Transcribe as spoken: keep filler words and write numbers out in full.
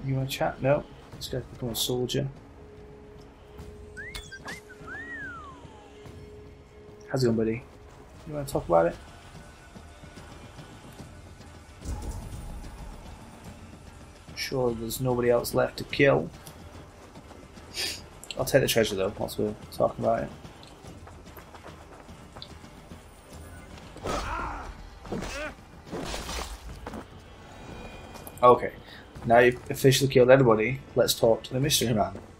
You want to chat? No. This guy's become a soldier. How's it going, buddy? You want to talk about it? I'm sure there's nobody else left to kill. I'll take the treasure though, once we're talking about it. Okay, now you've officially killed everybody, let's talk to the mystery man.